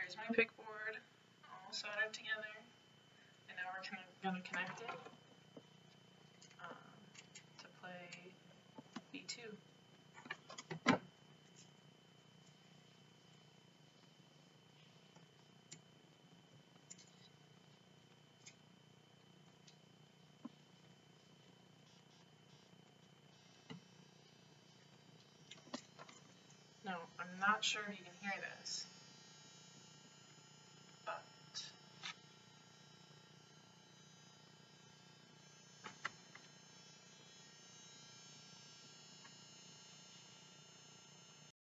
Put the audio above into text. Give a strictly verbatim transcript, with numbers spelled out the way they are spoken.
Here's my pick board, all soldered together, and now we're going to connect it um, to play B two. Now, I'm not sure if you can hear this.